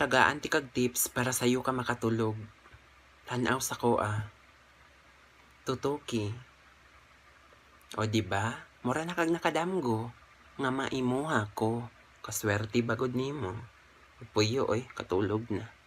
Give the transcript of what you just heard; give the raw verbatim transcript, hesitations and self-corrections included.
tagaan ti kag tips para sayo ka makatulog. Tanaw sa ko ah. Tutuki. O diba? Mura na kag nakadamgo. Nga maimuha ko. Kaswerte bagod nimo. Puyo oy, katulog na.